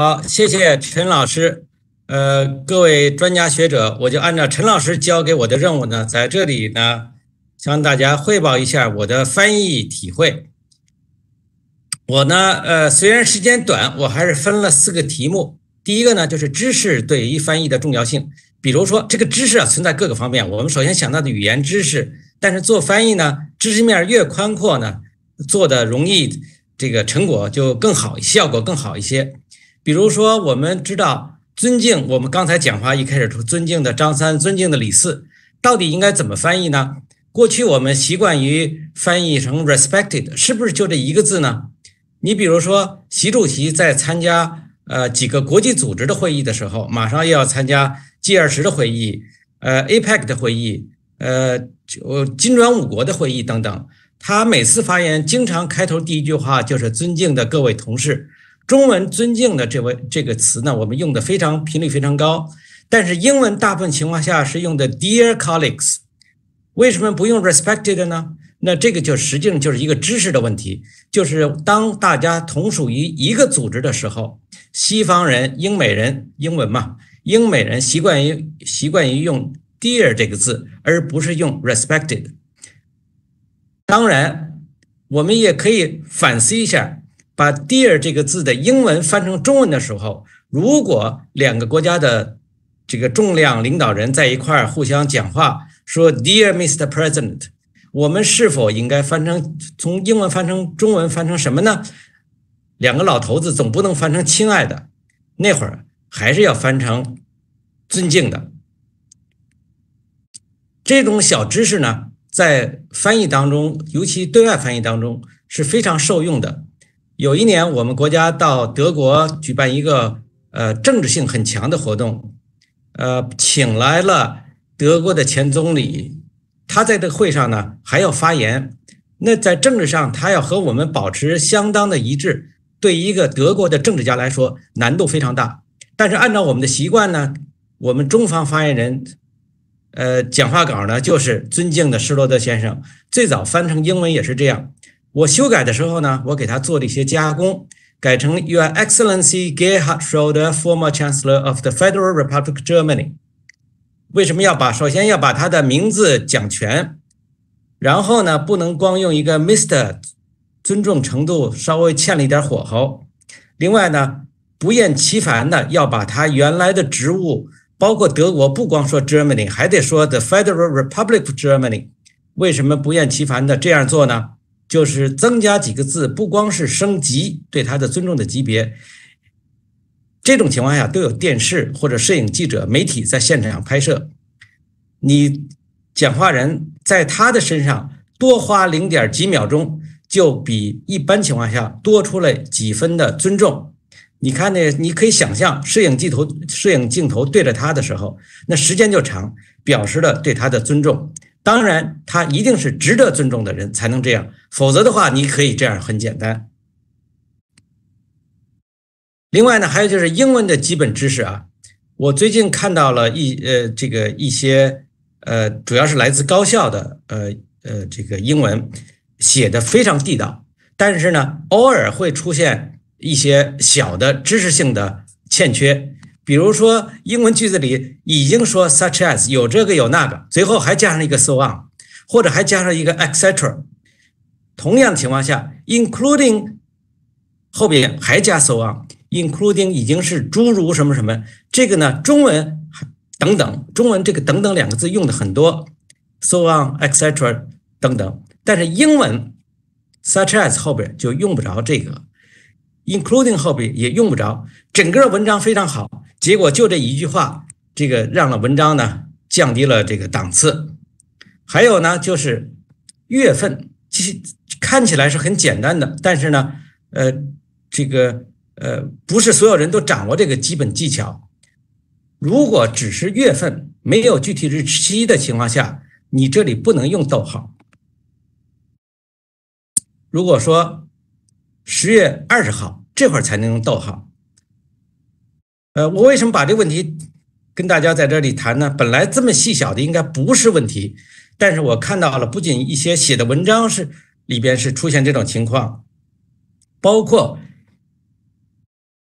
好，谢谢陈老师。各位专家学者，我就按照陈老师交给我的任务呢，在这里呢，向大家汇报一下我的翻译体会。我呢，虽然时间短，我还是分了4个题目。第一个呢，就是知识对于翻译的重要性。比如说，这个知识存在各个方面，我们首先想到的语言知识，但是做翻译呢，知识面越宽阔呢，做的容易，这个成果就更好，效果更好一些。比如说，我们知道尊敬，我们刚才讲话一开始说尊敬的张三，尊敬的李四，到底应该怎么翻译呢？过去我们习惯于翻译成 respected， 是不是就这一个字呢？你比如说，习主席在参加几个国际组织的会议的时候，马上又要参加 G20 的会议，APEC 的会议，金砖5国的会议等等。他每次发言，经常开头第一句话就是尊敬的各位同事。中文尊敬的这个词呢，我们用的频率非常高，但是英文大部分情况下是用的 Dear colleagues， 为什么不用 respected 呢？那这个就实际上就是一个知识的问题，就是当大家同属于一个组织的时候，西方人、英美人，英文嘛，英美人习惯于用 Dear 这个字，而不是用 respected。当然，我们也可以反思一下。把 Dear 这个字的英文翻成中文的时候，如果2个国家的这个重量领导人在一块儿互相讲话，说 Dear Mr. President， 我们是否应该从英文翻成中文翻成什么呢？2个老头子总不能翻成亲爱的，那会儿还是要翻成尊敬的。这种小知识呢，在翻译当中，尤其对外翻译当中是非常受用的。有一年，我们国家到德国举办一个政治性很强的活动，请来了德国的前总理，他在这个会上呢还要发言。那在政治上，他要和我们保持相当的一致，对一个德国的政治家来说难度非常大。但是按照我们的习惯呢，我们中方发言人讲话稿呢就是尊敬的施罗德先生，最早翻成英文也是这样。我修改的时候呢，我给他做了一些加工，改成 Your Excellency Gerhard Schröder, former Chancellor of the Federal Republic Germany。为什么首先要把他的名字讲全，然后呢，不能光用一个 Mr， 尊重程度稍微欠了一点火候。另外呢，不厌其烦的要把他原来的职务，包括德国，不光说 Germany， 还得说 the Federal Republic of Germany。为什么不厌其烦的这样做呢？就是增加几个字，不光是升级对他的尊重的级别，这种情况下都有电视或者摄影记者、媒体在现场拍摄，你讲话人在他的身上多花0点几秒钟，就比一般情况下多出来几分的尊重。你看呢，你可以想象摄影镜头对着他的时候，那时间就长，表示了对他的尊重。当然，他一定是值得尊重的人才能这样，否则的话，你可以这样很简单。另外呢，还有就是英文的基本知识啊，我最近看到了一些主要是来自高校的这个英文写的非常地道，但是呢，偶尔会出现一些小的知识性的欠缺。比如说，英文句子里已经说 such as 有这个有那个，最后还加上一个 so on， 或者还加上一个 etc。同样的情况下 ，including 后边还加 so on，including 已经是诸如什么什么。这个呢，中文等等，中文这个等等2个字用的很多 ，so on、etc 等等，但是英文 such as 后边就用不着这个。including 后边也用不着，整个文章非常好，结果就这一句话，这个让了文章呢降低了这个档次。还有呢，就是月份，看起来是很简单的，但是呢，不是所有人都掌握这个基本技巧。如果只是月份，没有具体日期的情况下，你这里不能用逗号。如果说10月20号这会儿才能用逗号。我为什么把这个问题跟大家在这里谈呢？本来这么细小的应该不是问题，但是我看到了不仅一些写的文章是里边是出现这种情况，包括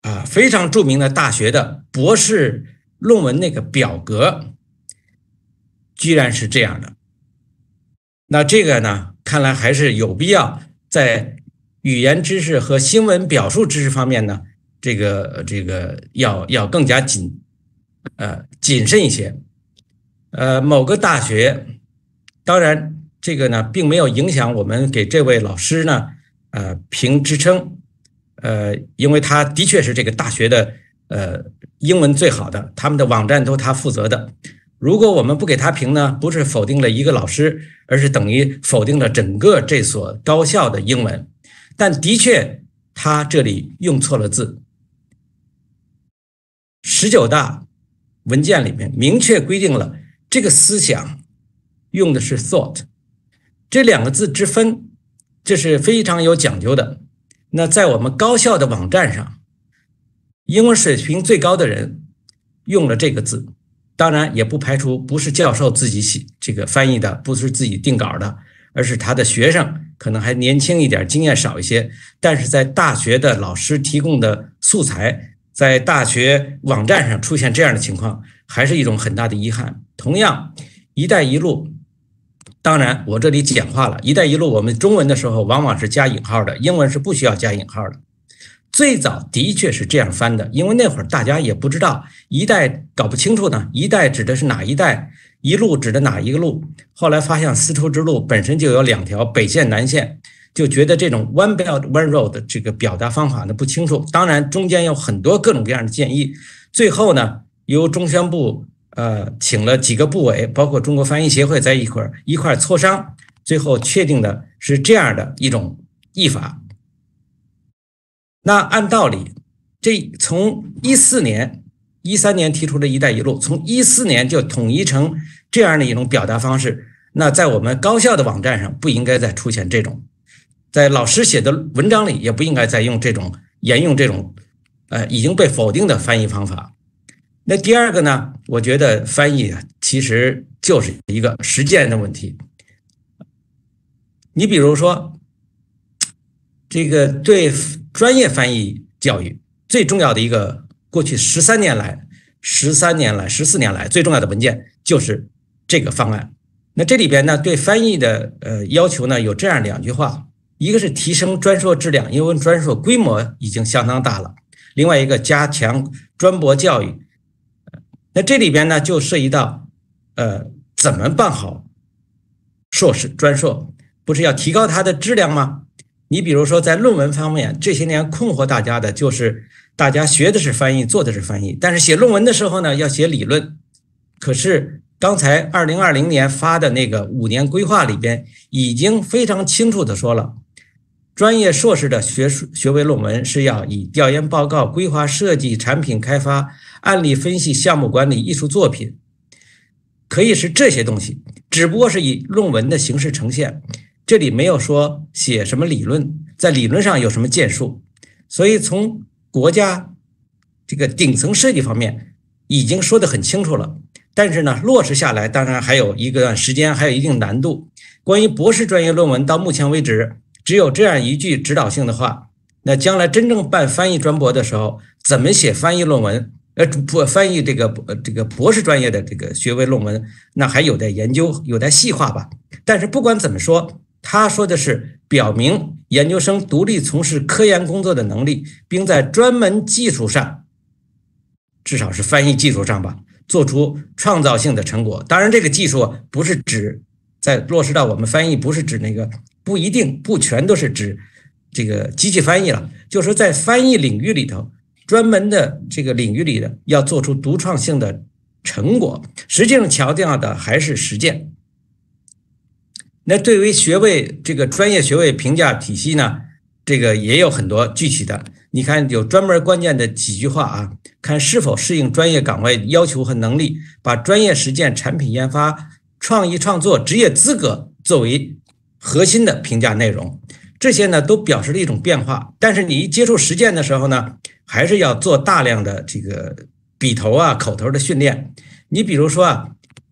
非常著名的大学的博士论文那个表格，居然是这样的。那这个呢，看来还是有必要在语言知识和新闻表述知识方面呢，这个要更加谨慎一些。某个大学，当然这个呢并没有影响我们给这位老师呢评职称，因为他的确是这个大学的英文最好的，他们的网站都他负责的。如果我们不给他评呢，不是否定了一个老师，而是等于否定了整个这所高校的英文。但的确他这里用错了字。19大文件里面明确规定了这个思想用的是 thought， 这两个字之分，这是非常有讲究的。那在我们高校的网站上，英文水平最高的人用了这个字，当然也不排除不是教授自己这个翻译的，不是自己定稿的，而是他的学生可能还年轻一点，经验少一些。但是在大学的老师提供的素材，在大学网站上出现这样的情况，还是一种很大的遗憾。同样，一带一路，当然我这里简化了，一带一路我们中文的时候往往是加引号的，英文是不需要加引号的。最早的确是这样翻的，因为那会儿大家也不知道一带，搞不清楚呢，一带指的是哪一带，一路指的哪一个路。后来发现丝绸之路本身就有2条，北线南线，就觉得这种 one belt one road 这个表达方法呢不清楚。当然中间有很多各种各样的建议，最后呢由中宣部请了几个部委，包括中国翻译协会在一块磋商，最后确定的是这样的一种译法。那按道理，这从13年提出的一带一路，从14年就统一成这样的一种表达方式，那在我们高校的网站上不应该再出现这种，在老师写的文章里也不应该再用这种沿用这种已经被否定的翻译方法。那第二个呢，我觉得翻译其实就是一个实践的问题。你比如说这个对专业翻译教育最重要的一个，过去14年来最重要的文件就是这个方案。那这里边呢，对翻译的要求呢有这样2句话，一个是提升专硕质量，因为专硕规模已经相当大了；另外一个加强专博教育。那这里边呢就涉及到怎么办好硕士专硕，不是要提高它的质量吗？你比如说在论文方面，这些年困惑大家的就是大家学的是翻译，做的是翻译，但是写论文的时候呢要写理论。可是刚才2020年发的那个5年规划里边已经非常清楚的说了，专业硕士的学位论文是要以调研报告、规划设计、产品开发、案例分析、项目管理、艺术作品，可以是这些东西，只不过是以论文的形式呈现。这里没有说写什么理论，在理论上有什么建树，所以从国家这个顶层设计方面已经说得很清楚了。但是呢，落实下来当然还有一个时间，还有一定难度。关于博士专业论文，到目前为止只有这样一句指导性的话，那将来真正办翻译专博的时候，怎么写翻译论文，翻译这个博士专业的这个学位论文，那还有待研究，有待细化吧。但是不管怎么说，他说的是表明研究生独立从事科研工作的能力，并在专门技术上，至少是翻译技术上吧，做出创造性的成果。当然这个技术不是指在落实到我们翻译，不是指那个，不一定，不全都是指这个机器翻译了，就是说在翻译领域里头，专门的这个领域里的要做出独创性的成果，实际上强调的还是实践。那对于学位这个专业学位评价体系呢，这个也有很多具体的，你看有专门关键的几句话啊，看是否适应专业岗位要求和能力，把专业实践、产品研发、创意创作、职业资格作为核心的评价内容。这些呢都表示了一种变化，但是你一接触实践的时候呢，还是要做大量的这个笔头啊、口头的训练。你比如说啊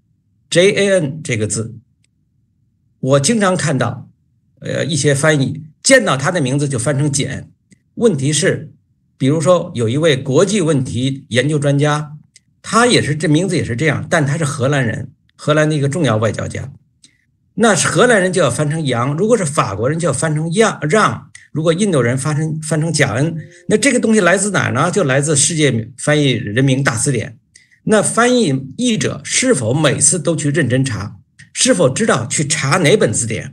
，JAN 这个字，我经常看到一些翻译见到它的名字就翻成简，问题是比如说有一位国际问题研究专家，他也是这名字也是这样，但他是荷兰人，荷兰的一个重要外交家。那是荷兰人就要翻成杨，如果是法国人就要翻成让，如果印度人翻成贾恩，那这个东西来自哪呢？就来自世界翻译人名大词典。那翻译者是否每次都去认真查，是否知道去查哪本字典？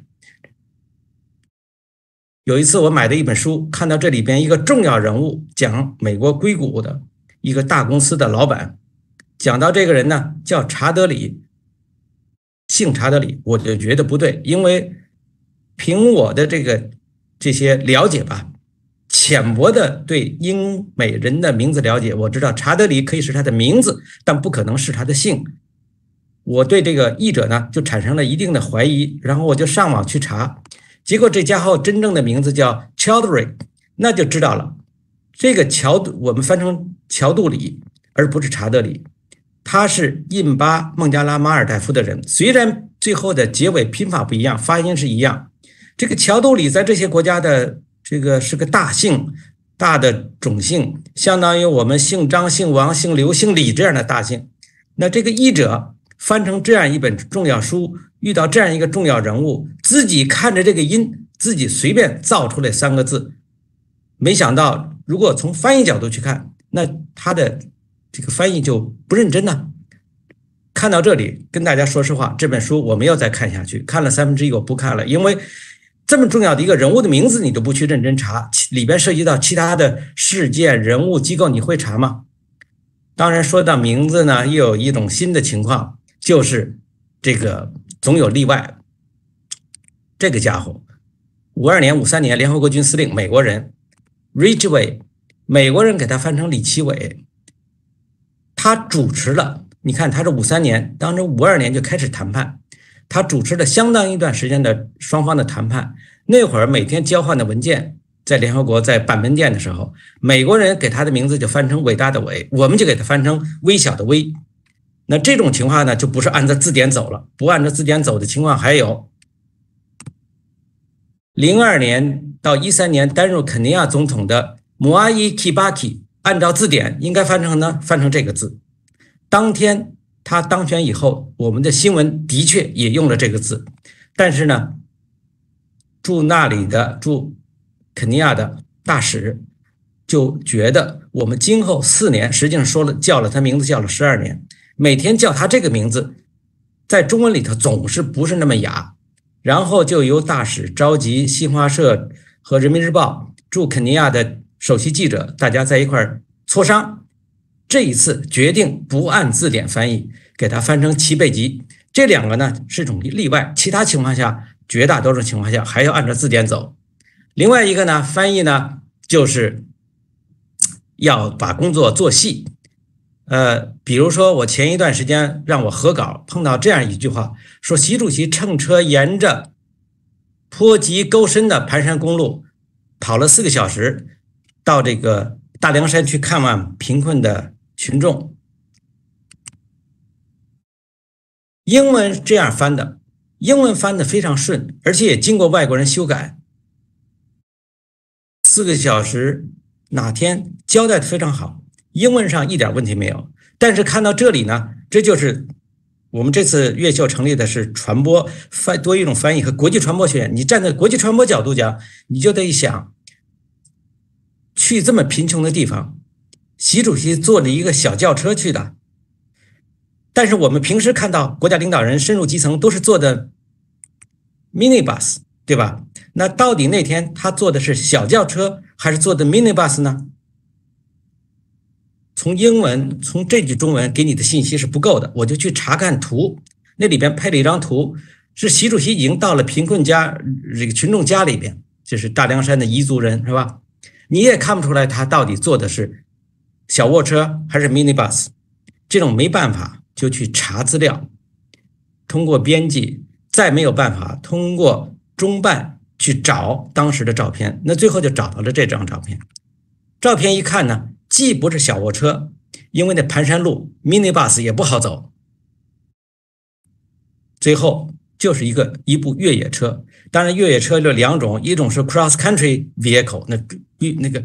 有一次我买的一本书，看到这里边一个重要人物讲美国硅谷的一个大公司的老板，讲到这个人呢叫查德里，姓查德里，我就觉得不对，因为凭我的这些了解吧，浅薄的对英美人的名字了解，我知道查德里可以是他的名字，但不可能是他的姓。我对这个译者呢就产生了一定的怀疑，然后我就上网去查，结果这家伙真正的名字叫 Chowdhury， 那就知道了，这个我们翻成乔杜里，而不是查德里。他是印巴孟加拉马尔代夫的人，虽然最后的结尾拼法不一样，发音是一样。这个乔杜里在这些国家的这个是个大姓，大的种姓，相当于我们姓张、姓王、姓刘、姓李这样的大姓。那这个译者翻成这样一本重要书，遇到这样一个重要人物，自己看着这个音，自己随便造出来3个字，没想到如果从翻译角度去看，那他的这个翻译就不认真呢。看到这里，跟大家说实话，这本书我没有再看下去，看了1/3我不看了，因为这么重要的一个人物的名字你都不去认真查，里边涉及到其他的事件、人物、机构，你会查吗？当然说到名字呢，又有一种新的情况，就是这个总有例外。这个家伙52年、53年联合国军司令，美国人 Ridgway， 美国人给他翻成李奇伟，他主持了，你看他是53年，当时52年就开始谈判，他主持了相当一段时间的双方的谈判。那会儿每天交换的文件，在联合国在板门店的时候，美国人给他的名字就翻成伟大的伟，我们就给他翻成微小的微。那这种情况呢，就不是按照字典走了，不按照字典走的情况还有02年到13年担任肯尼亚总统的穆阿伊·基巴基，按照字典应该翻成这个字。当天他当选以后，我们的新闻的确也用了这个字，但是呢，驻肯尼亚的大使就觉得我们今后4年，实际上叫了他名字叫了12年，每天叫他这个名字，在中文里头总是不是那么雅，然后就由大使召集新华社和人民日报驻肯尼亚的首席记者，大家在一块儿磋商，这一次决定不按字典翻译，给它翻成齐贝吉。这2个呢是种例外，其他情况下，绝大多数情况下还要按照字典走。另外一个呢，翻译呢就是要把工作做细。比如说我前一段时间让我核稿，碰到这样一句话，说习主席乘车沿着坡急沟深的盘山公路跑了4个小时，到这个大凉山去看望贫困的群众。英文这样翻的，英文翻的非常顺，而且也经过外国人修改。4个小时哪天交代的非常好，英文上一点问题没有。但是看到这里呢，这就是我们这次越秀成立的是传播多一种翻译和国际传播学院。你站在国际传播角度讲，你就得想，去这么贫穷的地方，习主席坐了一个小轿车去的，但是我们平时看到国家领导人深入基层都是坐的 minibus， 对吧？那到底那天他坐的是小轿车还是坐的 minibus 呢？从英文，从这句中文给你的信息是不够的，我就去查看图，那里边配了一张图，是习主席已经到了贫困家这个群众家里边，就是大凉山的彝族人，是吧？你也看不出来他到底坐的是小卧车还是 minibus， 这种没办法就去查资料，通过编辑，再没有办法通过中办去找当时的照片，那最后就找到了这张照片。照片一看呢，既不是小卧车，因为那盘山路 minibus 也不好走，最后就是一部越野车。当然越野车有2种，一种是 cross country vehicle， 那个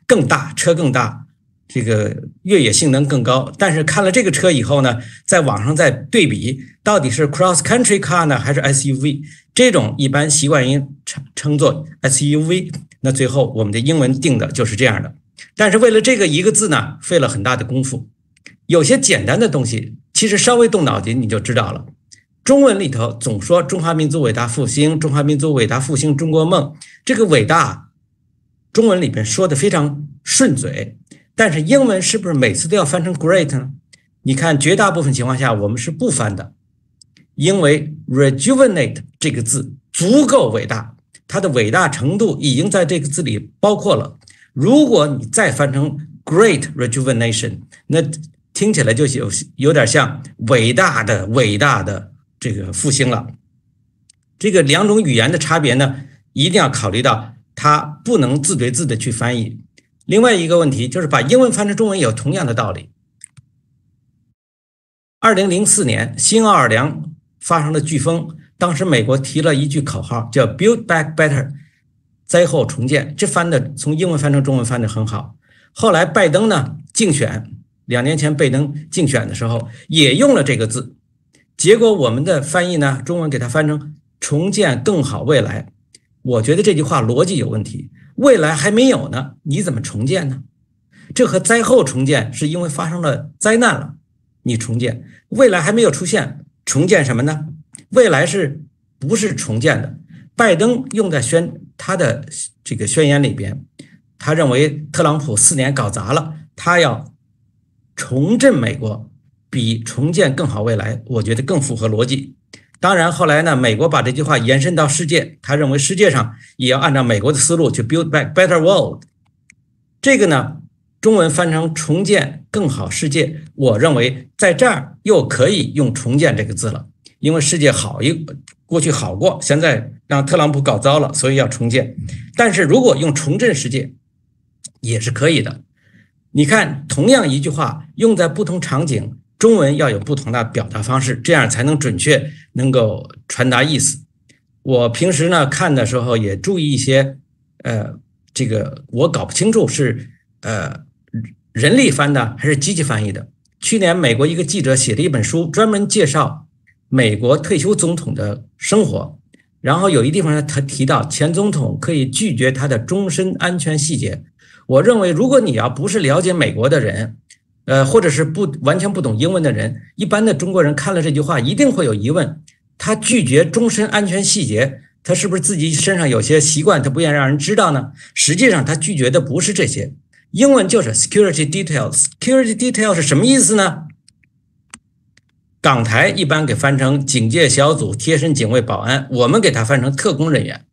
更大，车更大，这个越野性能更高。但是看了这个车以后呢，在网上再对比，到底是 cross country car 呢，还是 SUV？ 这种一般习惯于称作 SUV。那最后我们的英文定的就是这样的。但是为了这个一个字呢，费了很大的功夫。有些简单的东西，其实稍微动脑筋你就知道了。中文里头总说中华民族伟大复兴，中华民族伟大复兴中国梦，这个伟大中文里边说的非常顺嘴，但是英文是不是每次都要翻成 great 呢？你看绝大部分情况下我们是不翻的，因为 rejuvenate 这个字足够伟大，它的伟大程度已经在这个字里包括了。如果你再翻成 great rejuvenation， 那听起来就有点像伟大的这个复兴了。这个两种语言的差别呢，一定要考虑到它不能字对字的去翻译。另外一个问题就是把英文翻成中文也有同样的道理。2004年新奥尔良发生了飓风，当时美国提了一句口号叫 Build Back Better， 灾后重建，这翻的从英文翻成中文翻的很好。后来拜登呢竞选，2年前拜登竞选的时候也用了这个字，结果我们的翻译呢，中文给它翻成重建更好未来。我觉得这句话逻辑有问题，未来还没有呢，你怎么重建呢？这和灾后重建是因为发生了灾难了，你重建，未来还没有出现，重建什么呢？未来是不是重建的？拜登用在他的这个宣言里边，他认为特朗普4年搞砸了，他要重振美国，比重建更好未来，我觉得更符合逻辑。当然后来呢，美国把这句话延伸到世界，他认为世界上也要按照美国的思路去 build back better world。 这个呢中文翻成重建更好世界，我认为在这儿又可以用重建这个字了，因为世界过去好过，现在让特朗普搞糟了，所以要重建。但是如果用重振世界也是可以的。你看同样一句话用在不同场景，中文要有不同的表达方式，这样才能准确能够传达意思。我平时呢看的时候也注意一些这个我搞不清楚是人力翻的还是机器翻译的。去年美国一个记者写了一本书，专门介绍美国退休总统的生活，然后有一地方他提到前总统可以拒绝他的终身安全细节。我认为如果你要不是了解美国的人，或者是完全不懂英文的人，一般的中国人看了这句话一定会有疑问，他拒绝终身安全细节，他是不是自己身上有些习惯他不愿意让人知道呢？实际上他拒绝的不是这些，英文就是 security details。security details 是什么意思呢？港台一般给翻成警戒小组、贴身警卫、保安，我们给它翻成特工人员。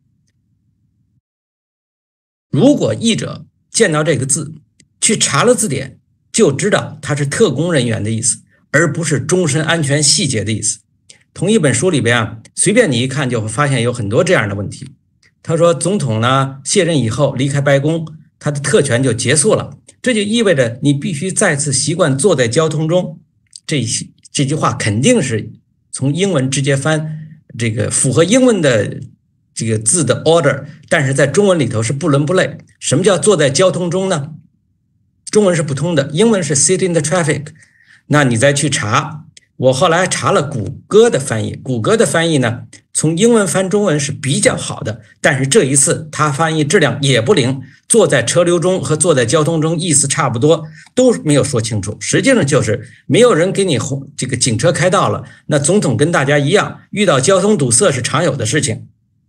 如果译者见到这个字去查了字典，就知道它是特工人员的意思，而不是终身安全细节的意思。同一本书里边随便你一看就会发现有很多这样的问题。他说总统呢卸任以后离开白宫，他的特权就结束了，这就意味着你必须再次习惯坐在交通中。这句话肯定是从英文直接翻，这个符合英文的这个字的 order， 但是在中文里头是不伦不类。什么叫坐在交通中呢？中文是不通的，英文是 sit in the traffic。 那你再去查，我后来查了谷歌的翻译，谷歌的翻译呢从英文翻中文是比较好的，但是这一次它翻译质量也不灵，坐在车流中和坐在交通中意思差不多，都没有说清楚。实际上就是没有人给你这个警车开道了，那总统跟大家一样，遇到交通堵塞是常有的事情。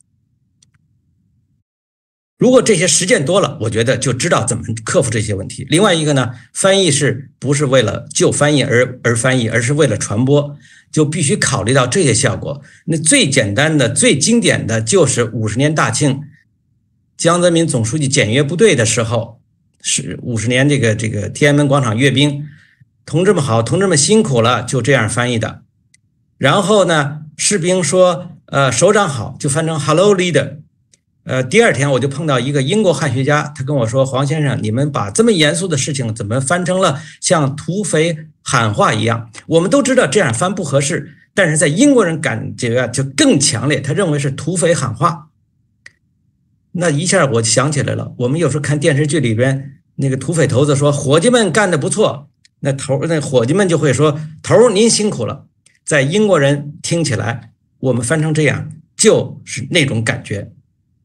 如果这些实践多了，我觉得就知道怎么克服这些问题。另外一个呢，翻译是不是为了就翻译而翻译，而是为了传播，就必须考虑到这些效果。那最简单的最经典的就是50年大庆江泽民总书记检阅部队的时候，是50年这个天安门广场阅兵，同志们好，同志们辛苦了，就这样翻译的。然后呢士兵说首长好，就翻成 Hello Leader。第二天我就碰到一个英国汉学家，他跟我说，黄先生，你们把这么严肃的事情怎么翻成了像土匪喊话一样？我们都知道这样翻不合适，但是在英国人感觉就更强烈，他认为是土匪喊话。那一下我就想起来了，我们有时候看电视剧里边那个土匪头子说伙计们干得不错，那伙计们就会说头您辛苦了。在英国人听起来，我们翻成这样就是那种感觉。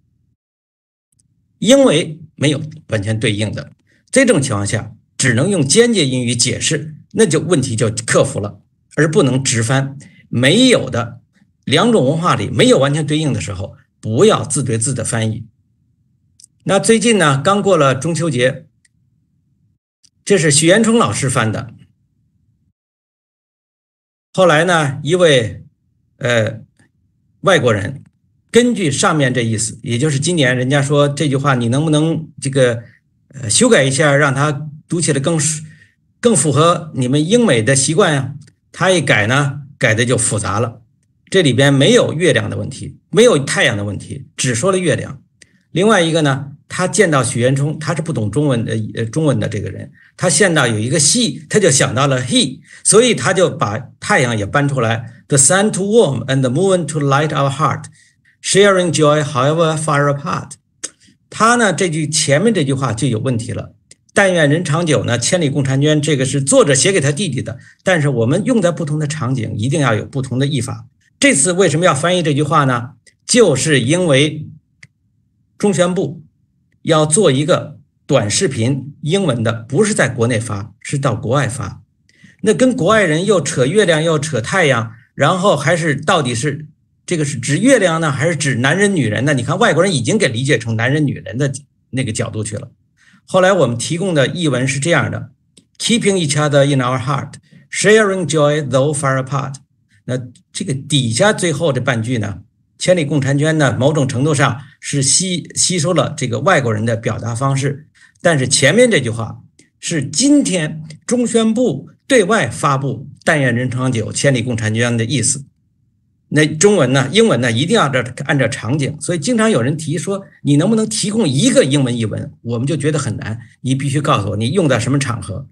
因为没有完全对应的这种情况下，只能用间接英语解释，那就问题就克服了，而不能直翻。没有的两种文化里没有完全对应的时候，不要字对字的翻译。那最近呢，刚过了中秋节，这是许渊冲老师翻的。后来呢，一位外国人根据上面这意思，也就是今年人家说这句话你能不能这个修改一下，让它读起来更符合你们英美的习惯呀？他一改呢，改的就复杂了。这里边没有月亮的问题，没有太阳的问题，只说了月亮。另外一个呢，他见到许渊冲，他是不懂中文的这个人，他见到有一个 she， 他就想到了 he， 所以他就把太阳也搬出来 ，the sun to warm and the moon to light our heart。Sharing joy, however far apart。他呢，前面这句话就有问题了。但愿人长久呢，千里共婵娟，这个是作者写给他弟弟的，但是我们用在不同的场景，一定要有不同的译法。这次为什么要翻译这句话呢？就是因为中宣部要做一个短视频，英文的，不是在国内发，是到国外发。那跟国外人又扯月亮，又扯太阳，然后还是到底是这个是指月亮呢，还是指男人女人呢？你看外国人已经给理解成男人女人的那个角度去了。后来我们提供的译文是这样的 ：Keeping each other in our heart, sharing joy though far apart。那这个底下最后这半句呢，千里共婵娟呢，某种程度上是吸收了这个外国人的表达方式，但是前面这句话是今天中宣部对外发布“但愿人长久，千里共婵娟”的意思。那中文呢、英文呢，一定要按照场景，所以经常有人提说，你能不能提供一个英文译文？我们就觉得很难，你必须告诉我你用在什么场合。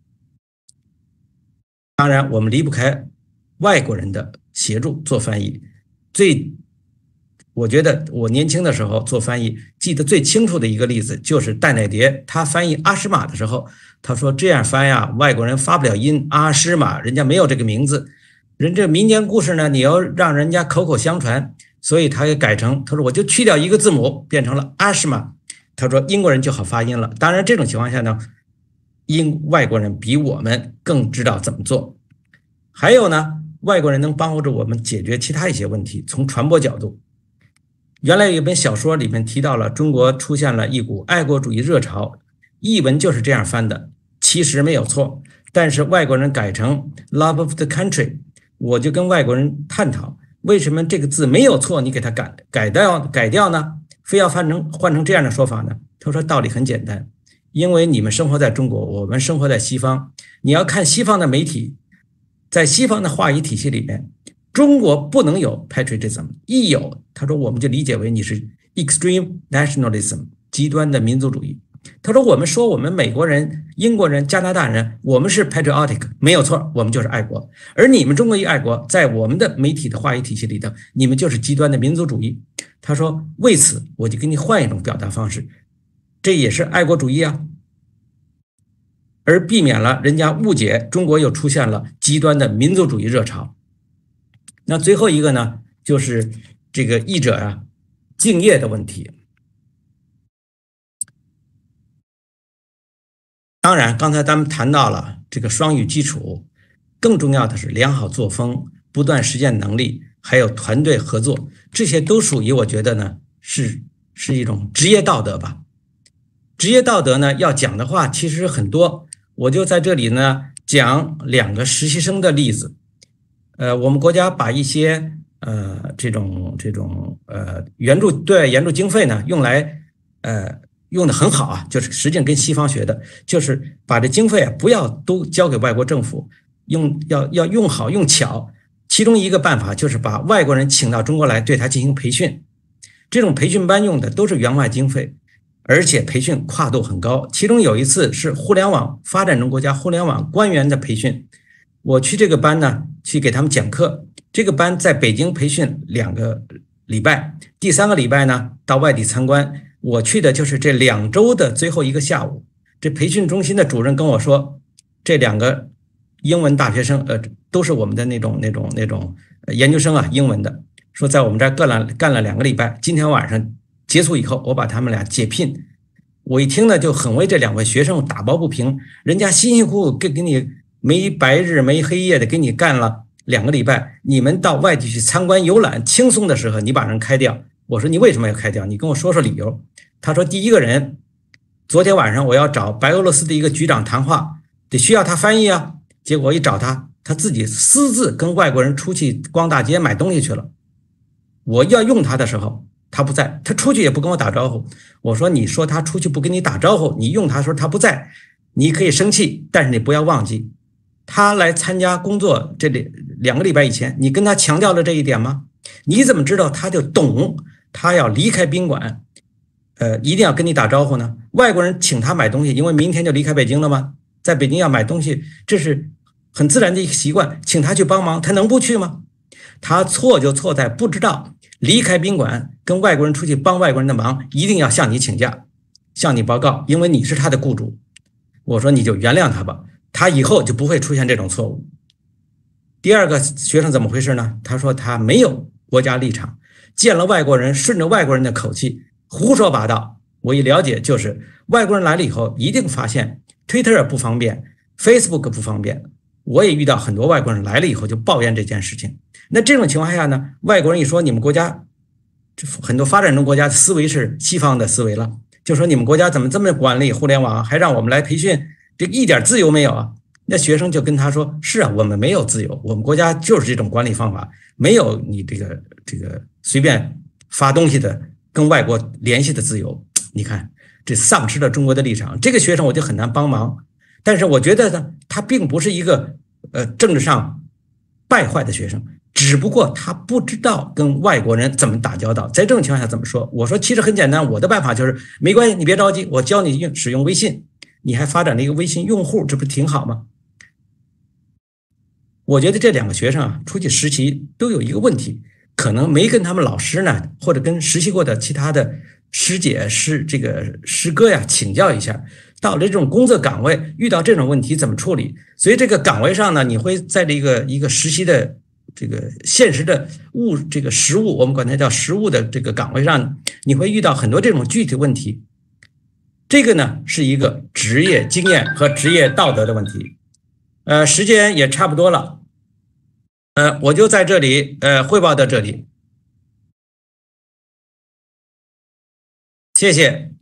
当然，我们离不开外国人的协助做翻译。我觉得我年轻的时候做翻译，记得最清楚的一个例子就是戴乃蝶，他翻译阿诗玛的时候，他说这样翻呀，外国人发不了音，阿诗玛人家没有这个名字。人这民间故事呢，你要让人家口口相传，所以他也改成，他说我就去掉一个字母，变成了阿什玛。他说英国人就好发音了。当然这种情况下呢，外国人比我们更知道怎么做。还有呢，外国人能帮助我们解决其他一些问题，从传播角度。原来有一本小说里面提到了中国出现了一股爱国主义热潮，译文就是这样翻的，其实没有错，但是外国人改成 love of the country。我就跟外国人探讨，为什么这个字没有错，你给它改掉呢？非要换成这样的说法呢？他说道理很简单，因为你们生活在中国，我们生活在西方，你要看西方的媒体，在西方的话语体系里面，中国不能有 patriotism， 一有，他说我们就理解为你是 extreme nationalism， 极端的民族主义。他说我们美国人、英国人、加拿大人，我们是 patriotic， 没有错，我们就是爱国。而你们中国一爱国，在我们的媒体的话语体系里头，你们就是极端的民族主义。他说为此我就给你换一种表达方式，这也是爱国主义啊，而避免了人家误解中国又出现了极端的民族主义热潮。那最后一个呢，就是这个译者啊敬业的问题。当然，刚才咱们谈到了这个双语基础，更重要的是良好作风、不断实践能力，还有团队合作，这些都属于我觉得呢是一种职业道德吧。职业道德呢要讲的话其实很多，我就在这里呢讲2个实习生的例子。我们国家把一些这种对外援助经费呢用的很好啊，就是实际上跟西方学的，就是把这经费不要都交给外国政府，要用好用巧。其中一个办法就是把外国人请到中国来，对他进行培训。这种培训班用的都是援外经费，而且培训跨度很高。其中有一次是互联网发展中国家互联网官员的培训，我去这个班呢，去给他们讲课。这个班在北京培训2个礼拜，第3个礼拜呢到外地参观。我去的就是这2周的最后一个下午， 这培训中心的主任跟我说，这2个英文大学生，都是我们的那种研究生啊，英文的，说在我们这儿干了2个礼拜，今天晚上结束以后，我把他们俩解聘。我一听呢，就很为这2位学生打抱不平，人家辛辛苦苦给你没白日没黑夜的给你干了2个礼拜，你们到外地去参观游览，轻松的时候你把人开掉。我说你为什么要开掉？你跟我说说理由。他说第一个人，昨天晚上我要找白俄罗斯的一个局长谈话，得需要他翻译啊。结果一找他，他自己私自跟外国人出去逛大街买东西去了。我要用他的时候，他不在，他出去也不跟我打招呼。我说你说他出去不跟你打招呼，你用他说他不在，你可以生气，但是你不要忘记，他来参加工作这2个礼拜以前，你跟他强调了这一点吗？你怎么知道他就懂他要离开宾馆，一定要跟你打招呼呢？外国人请他买东西，因为明天就离开北京了吗？在北京要买东西，这是很自然的一个习惯，请他去帮忙，他能不去吗？他错就错在不知道离开宾馆跟外国人出去帮外国人的忙，一定要向你请假，向你报告，因为你是他的雇主。我说你就原谅他吧，他以后就不会出现这种错误。第2个学生怎么回事呢？他说他没有国家立场，见了外国人顺着外国人的口气胡说八道。我一了解，就是外国人来了以后一定发现 Twitter 不方便， Facebook 不方便。我也遇到很多外国人来了以后就抱怨这件事情。那这种情况下呢，外国人一说你们国家，很多发展中国家的思维是西方的思维了，就说你们国家怎么这么管理互联网，还让我们来培训，这一点自由没有啊？那学生就跟他说，是啊，我们没有自由，我们国家就是这种管理方法，没有你这个随便发东西的跟外国联系的自由。你看这丧失了中国的立场，这个学生我就很难帮忙。但是我觉得呢，他并不是一个政治上败坏的学生，只不过他不知道跟外国人怎么打交道。在这种情况下怎么说？我说其实很简单，我的办法就是没关系，你别着急，我教你使用微信，你还发展了一个微信用户，这不挺好吗？我觉得这2个学生啊，出去实习都有一个问题，可能没跟他们老师呢，或者跟实习过的其他的师姐这个师哥呀请教一下，到了这种工作岗位遇到这种问题怎么处理。所以这个岗位上呢，你会在这一个实习的这个现实的实务，我们管它叫实务的这个岗位上，你会遇到很多这种具体问题。这个呢是一个职业经验和职业道德的问题。时间也差不多了，我就在这里汇报到这里，谢谢。